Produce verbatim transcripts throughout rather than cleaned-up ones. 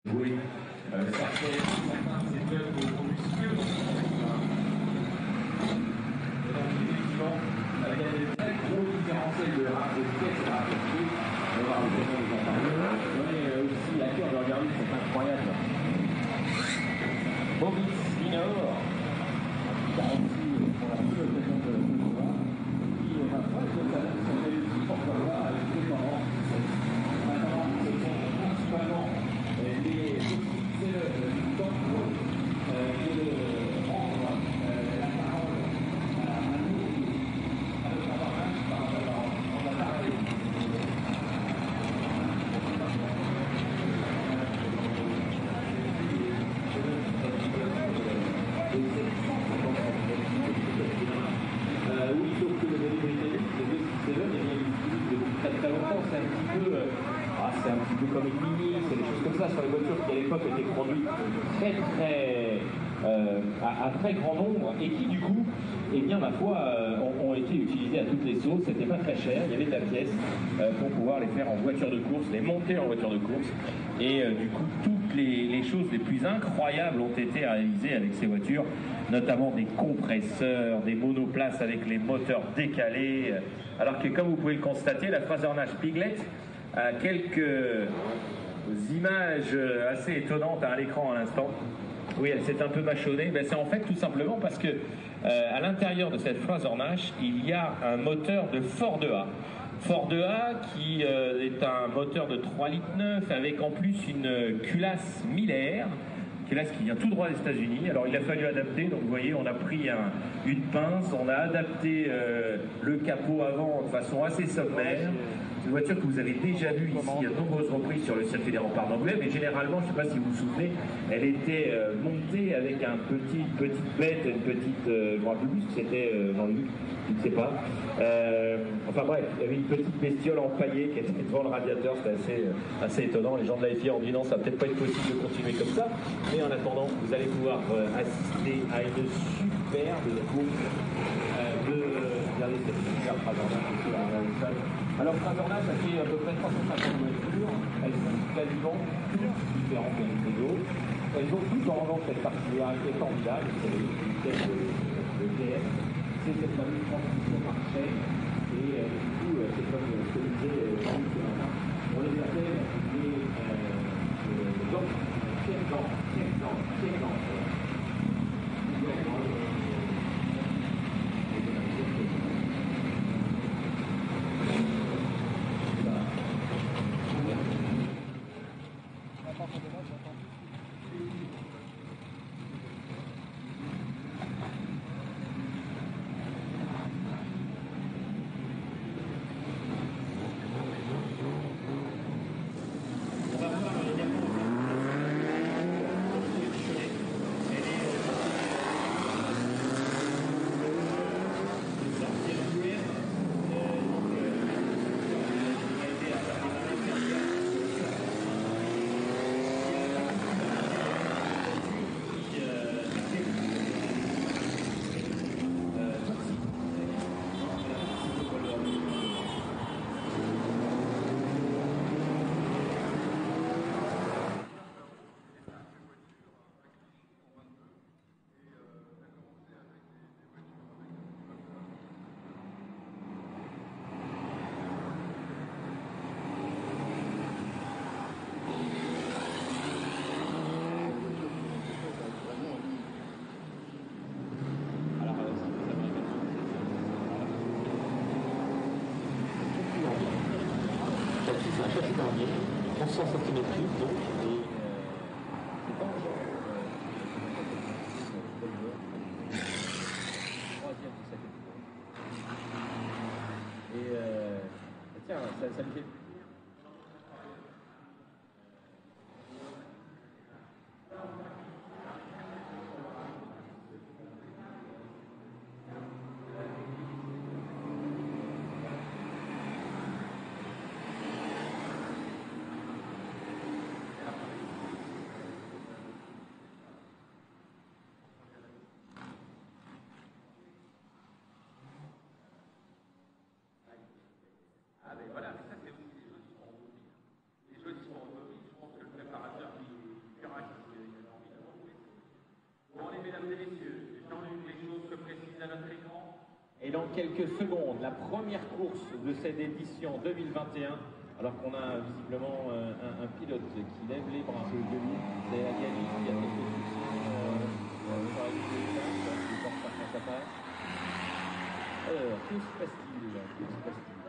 Oui, euh, ça fait certains ces clubs de combustion. Et donc effectivement, euh, il y a des très gros différentiels de rap, de pièces à rapporter. On va voir l'occasion de vous en parler. Mais euh, aussi la cœur de regarder, c'est incroyable. Maurice Minor, qui a aussi pour la seule occasion de le voir, qui va pas de talent, qui s'en réussi pour voir avec les parents. Maintenant, ce sont principalement les c'est le temps pour eux de rendre la parole à nous, à notre appareil, par rapport à la parole. Oui, sauf que le modèle britannique, le deux six sept, il y a eu depuis très très longtemps, c'est un petit peu... Ah, c'est un petit peu comme une mini, c'est des choses comme ça sur les voitures qui à l'époque étaient produites très très euh, à, à très grand nombre et qui du coup, eh bien ma foi, euh, ont, ont été utilisées à toutes les sauces. C'était pas très cher, il y avait de la pièce euh, pour pouvoir les faire en voiture de course, les monter en voiture de course. Et euh, du coup, toutes les, les choses les plus incroyables ont été réalisées avec ces voitures, notamment des compresseurs, des monoplaces avec les moteurs décalés. Alors que comme vous pouvez le constater, la Frazer-Nash Piglet à quelques images assez étonnantes à l'écran à l'instant. Oui, elle s'est un peu mâchonnée. Ben, c'est en fait tout simplement parce que euh, à l'intérieur de cette Frazer-Nash, il y a un moteur de Ford E A. Ford E A qui euh, est un moteur de trois litres neuf avec en plus une culasse Miller, culasse qui vient tout droit des États-Unis. Alors il a fallu adapter, donc vous voyez, on a pris un, une pince, on a adapté euh, le capot avant de façon assez sommaire. C'est une voiture que vous avez déjà vue ici à de nombreuses reprises sur le circuit des remparts d'Anglais, mais généralement, je ne sais pas si vous vous souvenez, elle était euh, montée avec un petit, une petite bête, une petite, euh, je ne me rappelle plus ce que c'était euh, dans le livre, je ne sais pas. Euh, enfin bref, il y avait une petite bestiole empaillée qui était devant le radiateur, c'était assez, euh, assez étonnant. Les gens de la F I A ont dit non, ça va peut-être pas être possible de continuer comme ça, mais en attendant, vous allez pouvoir euh, assister à une superbe course euh, de... Regardez cette superbe Frazer-Nash ici dans la salle. Alors Frazer-Nash, ça fait à peu près trois cent cinquante voitures, elles sont quasiment toutes différentes les unes des autres. Elles ont toutes en revanche cette particularité formidable, c'est le système de, de G M, c'est cette fameuse transmission par chaîne, et euh, du coup, euh, c'est comme ce que disait euh, Jean-Luc ce matin, on les appelle les gants, check gants, check gants, check gants. onze cents centimètres cubes donc, et c'est pas un genre troisième de cette époque. Et euh, tiens, ça, ça me fait... Et dans quelques secondes, la première course de cette édition deux mille vingt et un, alors qu'on a visiblement euh, un, un pilote qui lève les bras. C'est Agali qui a quelques soucis euh, sur la ligne de départ, qui porte par sa passe. Alors, que se passe-t-il? Que se passe-t-il?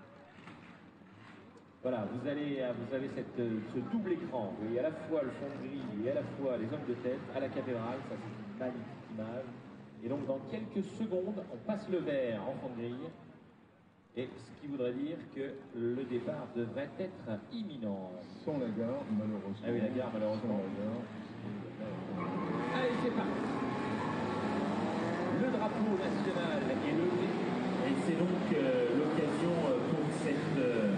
Voilà, vous, allez, vous avez cette, ce double écran, vous voyez à la fois le fond de grille et à la fois les hommes de tête à la cathédrale, ça c'est une magnifique image. Et donc dans quelques secondes, on passe le vert en fond de grille, et ce qui voudrait dire que le départ devrait être imminent. Sans la gare, malheureusement. Ah oui, la gare, malheureusement. Sans la gare. Allez, c'est parti. Le drapeau national est levé, et c'est donc euh, l'occasion euh, pour cette... Euh,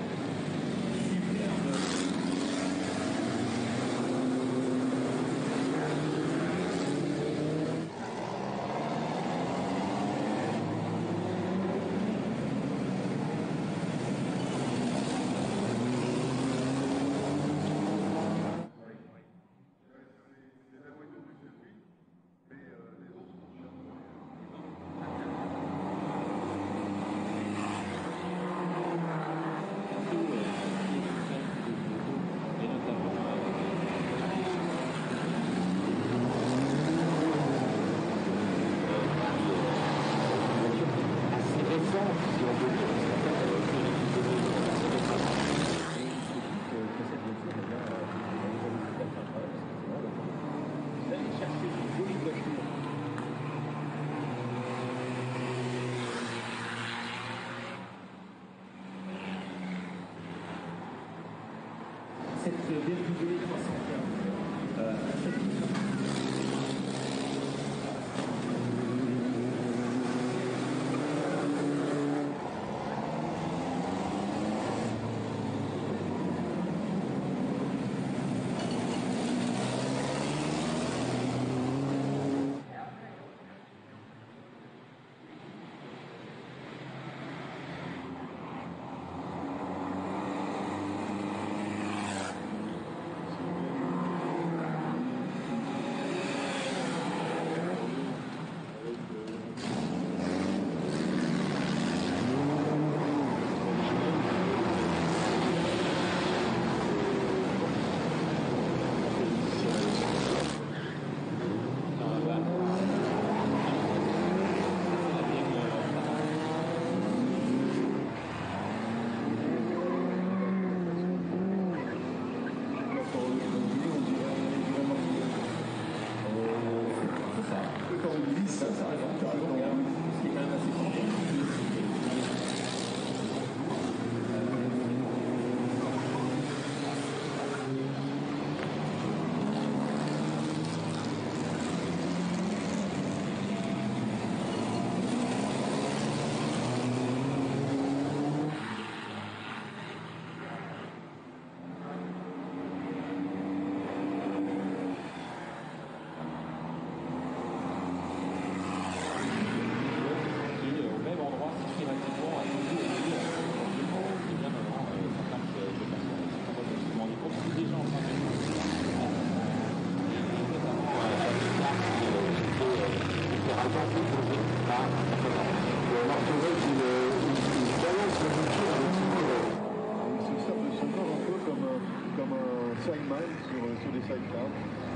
cette B M W trois cent quinze. Euh, Ça, ça arrive encore à long, ce qui est quand même assez compliqué. Comme un sideman sur, sur des sidecars.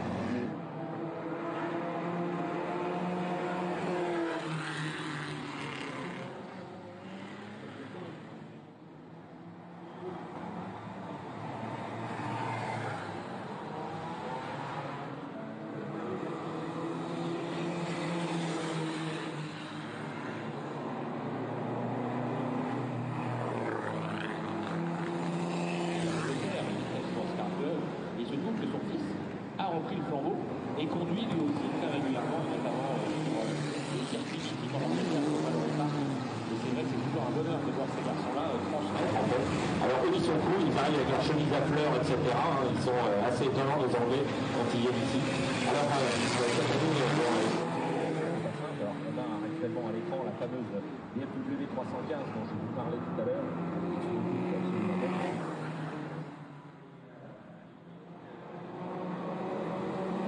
Il se trouve que son fils a repris le flambeau et conduit lui aussi très régulièrement, notamment euh, sur euh, les circuits qui font leur carrière au Valorant. Et c'est vrai que c'est toujours un bonheur de voir ces garçons-là euh, franchir. Alors eux, ils sont cool, ils arrivent avec leur chemise à fleurs, et cetera. Hein, ils sont euh, assez étonnants, les Anglais, quand ils viennent ici. Alors, euh, cette année, euh, alors, on a actuellement à l'écran la fameuse B M W trois cent quinze dont je vous parlais tout à l'heure.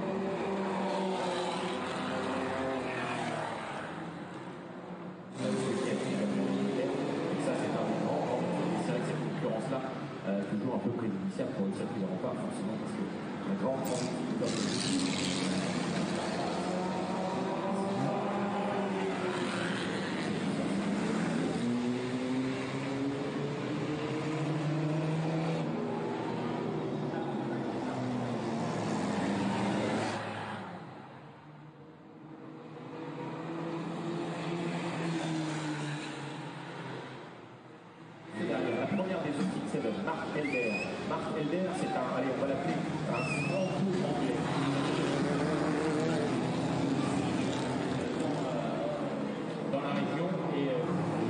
Euh, toujours un peu préjudiciable pour le circuit des remparts, forcément, parce que la grande quantité Marc Elder. Marc Elder, c'est un, allez, on va l'appeler un grand tour anglais. Dans la région et euh,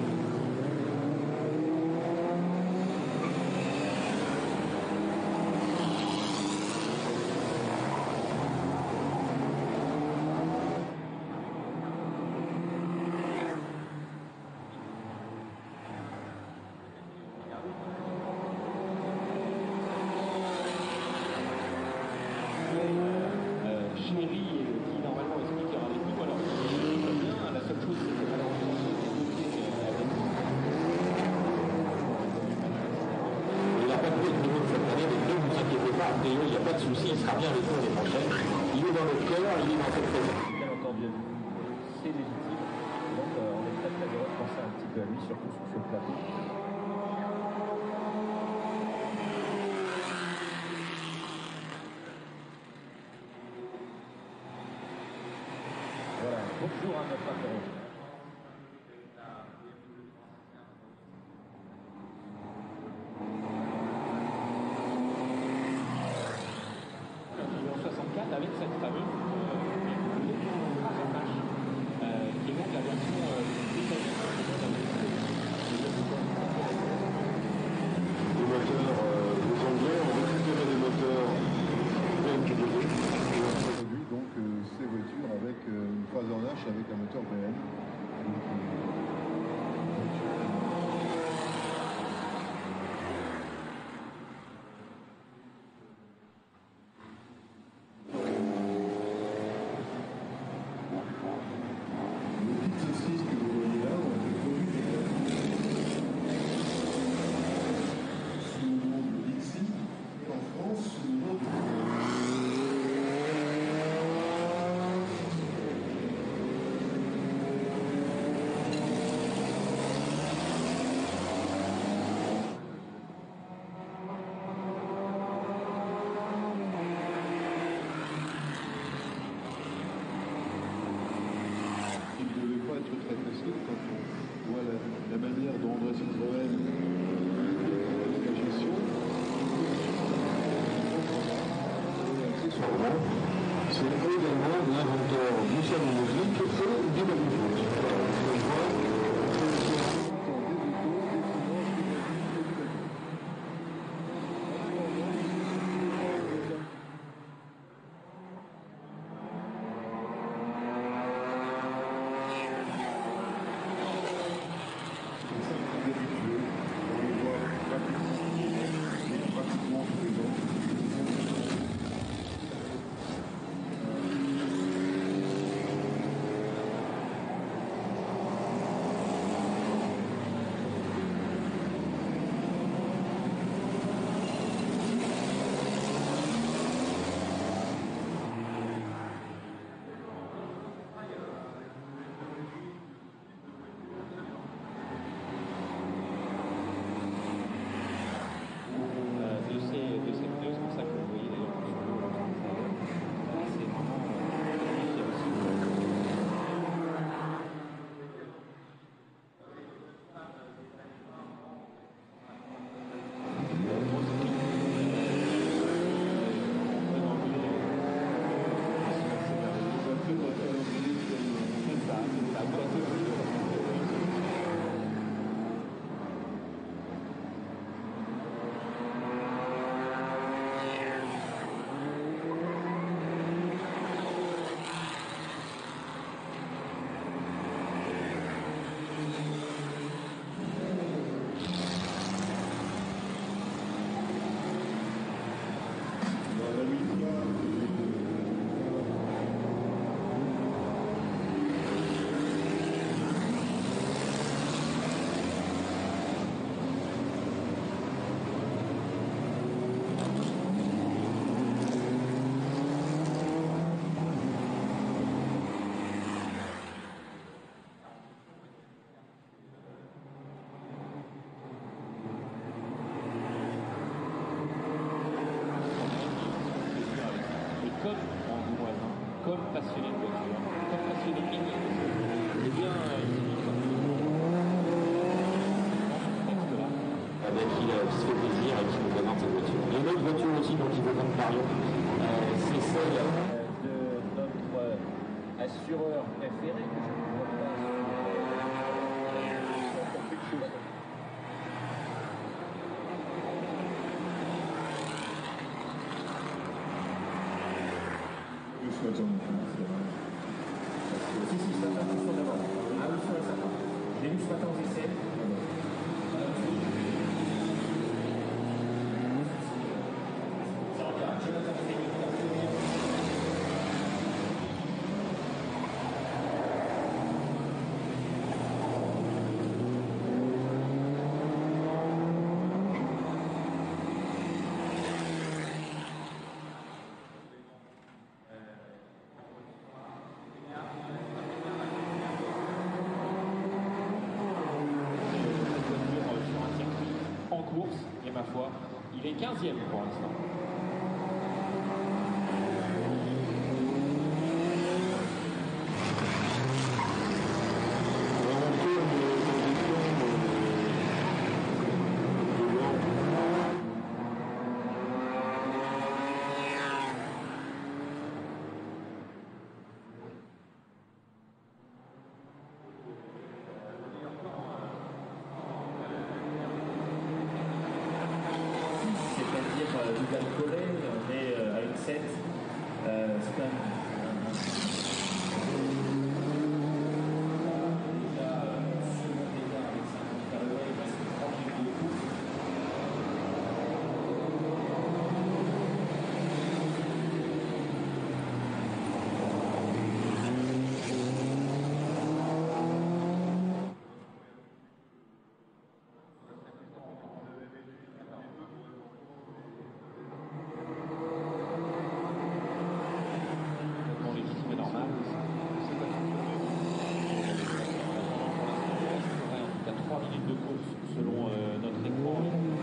Chéri, qui normalement expliquera les coups, alors très bien, la seule chose c'est que malheureusement il n'a pas de niveau de cette année, mais ne vous inquiétez pas, a priori il n'y a pas de souci, il sera bien avec nous l'année prochaine. Il est dans notre cœur, il est dans cette présence. Bien entendu, c'est légitime, donc euh, on est très très heureux de penser un petit peu à lui, surtout sur ce plateau. Voilà, bonjour à notre interrogé. En soixante-quatre avec cette fameuse euh, euh, qui est donc la version euh, britannique. Les moteurs, euh, les Anglais ont récupéré des moteurs B M W et ont produit donc euh, ces voitures avec euh, une Fraser Nash avec un moteur B M. Donc, euh, très facile quand on voit la, la manière dont André Citroën fait la gestion. C'est également l'inventeur du salon musique et du baby foot. Mario. Euh, c'est celle de notre assureur préféré, que je ne vois pas sur le... Je suis attendu, c'est vrai. Si, si, ce matin, c'est sûr d'abord. Ah oui, sûr et certain. Je l'ai vu ce matin aux essais. Ça regarde, Jonathan Félix, en course, et ma foi, il est quinzième pour l'instant. C'est-à-dire Dougal Collet, on est euh, à une sept. Euh, c'est quand même un, un... Déjà, euh, second écart avec cinquante Callaway, il reste trois minutes de course. De course selon euh, notre écran.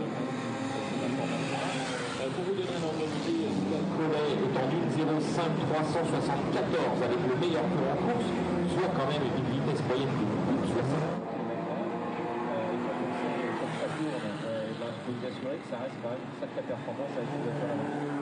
Euh, pour vous donner un ordre d'idée, Dougal Collet est en une zéro cinq trois cent soixante-quatorze avec le meilleur tour en course, soit quand même une vitesse moyenne de soixante. Comme ça tourne, il faut vous assurer que ça reste quand même une sacrée performance avec une voiture à la main.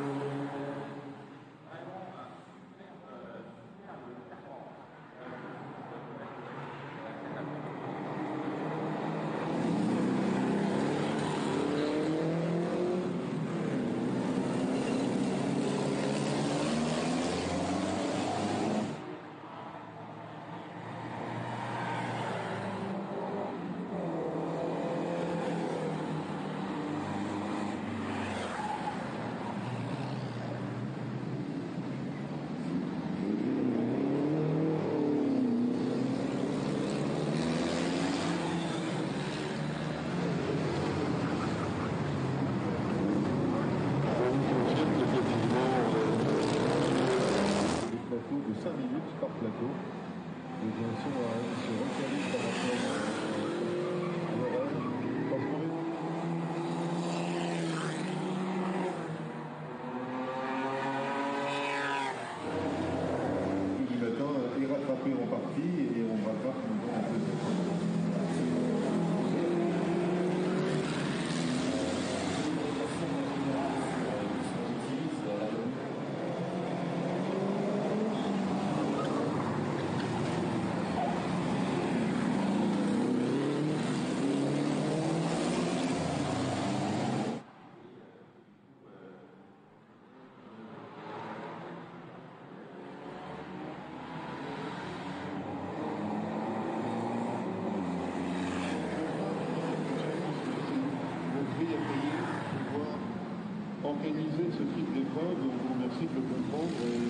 De cinq minutes par plateau. Et bien sûr, on va se recaler par rapport à l'horaire. Du matin est rattrapé en partie et on rattrape en deuxième. Organiser ce type d'épreuve, on vous remercie de le comprendre et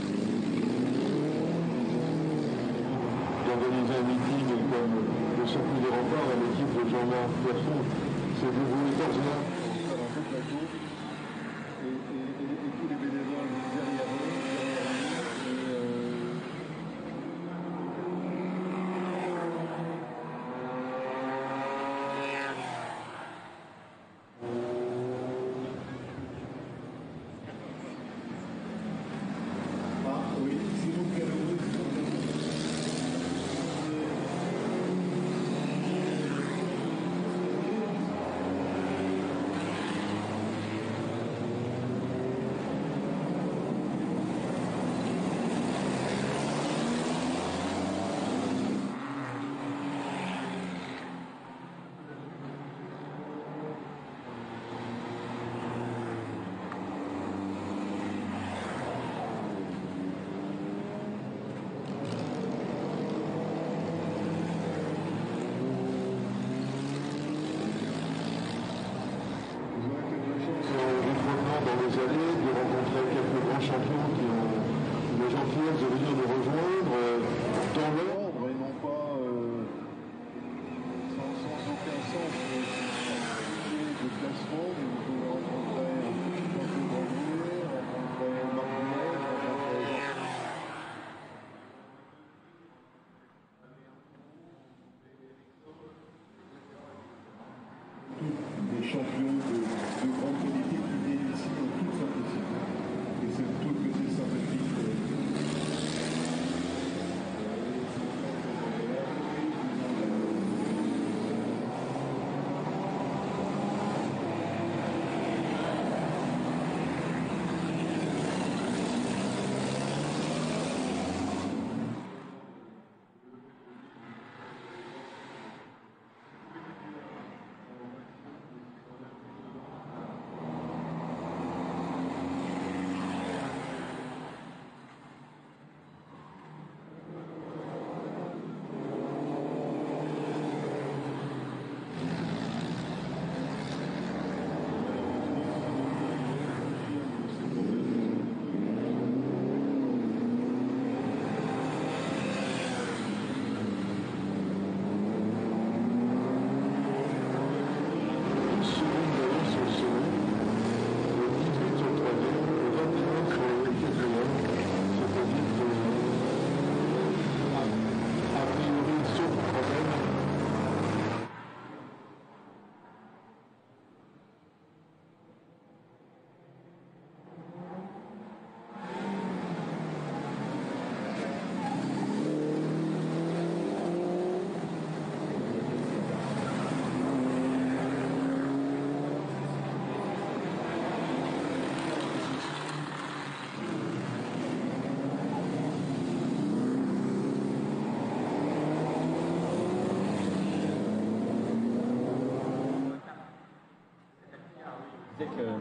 d'organiser un meeting comme le circuit des remparts à l'équipe de Jean-Marc Poisson, c'est vous voulez faire un beau plateau et, et, et, et tous les bénévoles derrière eux, derrière eux et, euh,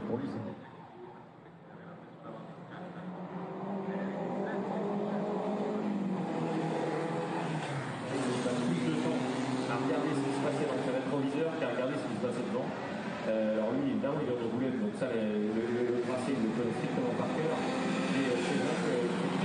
Pour lui, c'est à regarder ce qui se passait dans ses rétroviseurs qu'à regarder ce qui se passait devant. Euh, alors lui, évidemment, il est de Boulogne, donc ça, le, le, le, le tracé, il le connaît strictement par cœur. Et euh, c'est vrai que...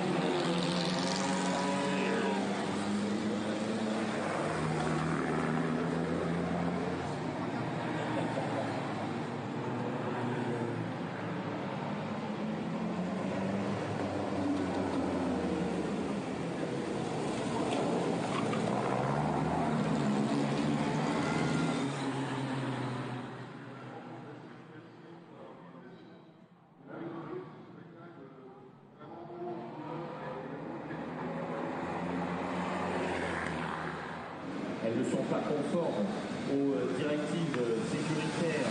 Elles ne sont pas conformes aux directives sécuritaires.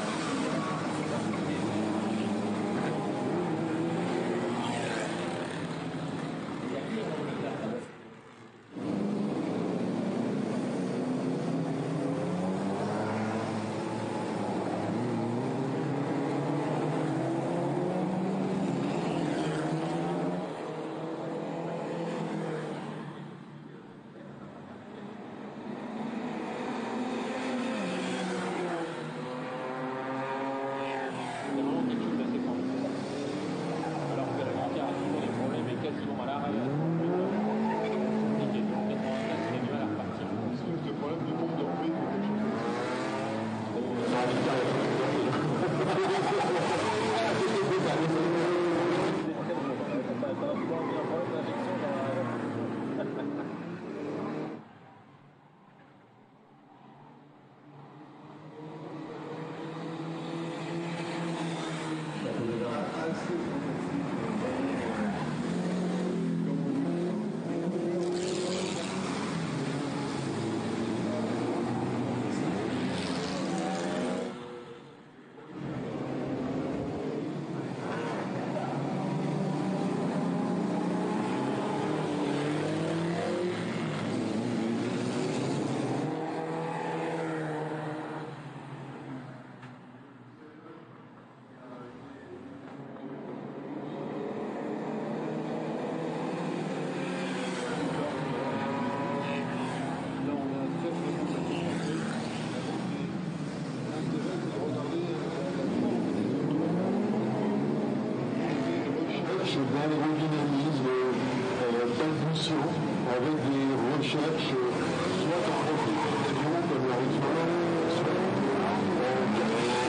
D'aérodynamisme, euh, d'impulsion, avec des recherches soit en reflétation comme l'horizon, soit en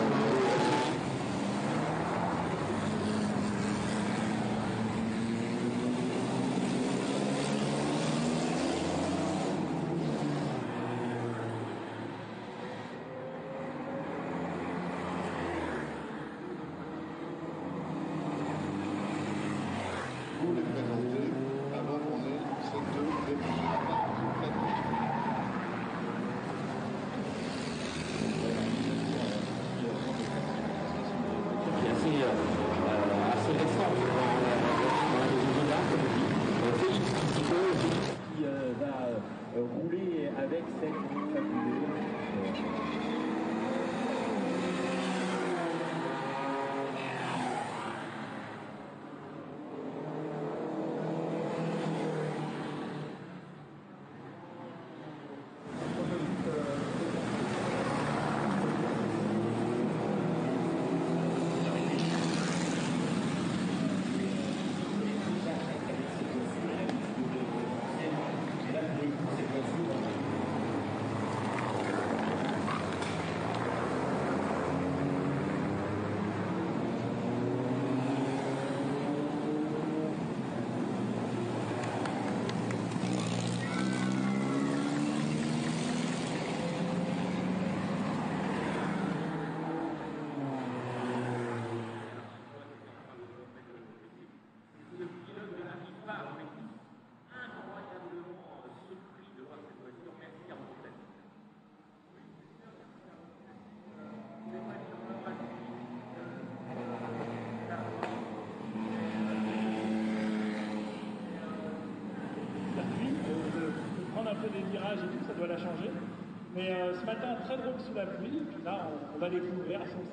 les présenter avant qu'on ait ces deux qui est assez, euh, assez récent dans les jeux d'art, comme je dis, qui euh, va euh, rouler avec cette fabuleux. Un peu des virages et tout, ça doit la changer. Mais euh, ce matin, très drôle sous la pluie, et puis là, on, on va découvrir son set.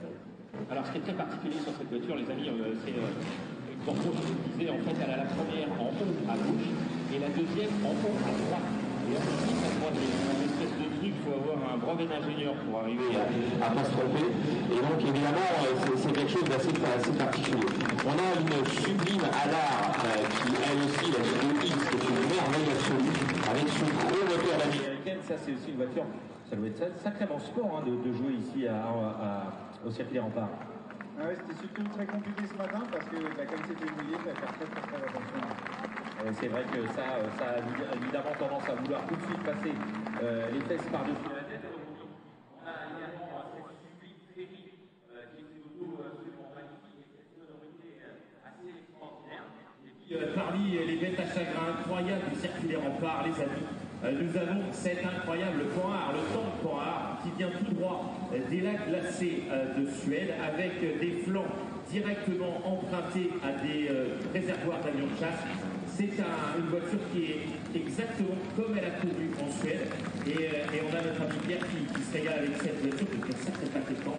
Alors ce qui est très particulier sur cette voiture, les amis, euh, c'est euh, une Bordeaux, je vous le disais, en fait, elle a la première en haut à gauche et la deuxième en haut à droite. Et ensuite, la troisième, une espèce de truc, il faut avoir un brevet d'ingénieur pour arriver à à pas se tromper. Et donc évidemment, c'est quelque chose d'assez assez particulier. On a une sublime Alar euh, qui elle aussi, la G deux X, qui est une merveille absolue, avec ce gros moteur américaine. Ça c'est aussi une voiture, ça doit être sacrément sport hein, de, de jouer ici à, à, au circuit des remparts. Ah ouais, c'était surtout très compliqué ce matin parce que bah, comme c'était mouillé, il fallait faire très très très attention. Euh, c'est vrai que ça, ça a évidemment tendance à vouloir tout de suite passer euh, les fesses par-dessus la tête. On a également cette sublime série euh, qui est une auto absolument magnifique et cette sonorité assez extraordinaire. Et puis, euh, parmi les bêtes à chagrin incroyables du circuit des remparts, les amis, euh, nous avons cet incroyable Panhard, le tank Panhard, qui vient tout droit euh, des lacs glacés euh, de Suède, avec euh, des flancs directement empruntés à des euh, réservoirs d'avions de chasse. C'est un, une voiture qui est exactement comme elle a couru en Suède. Et, euh, et on a notre ami Pierre qui, qui se régale avec cette voiture depuis un certain paquet de temps.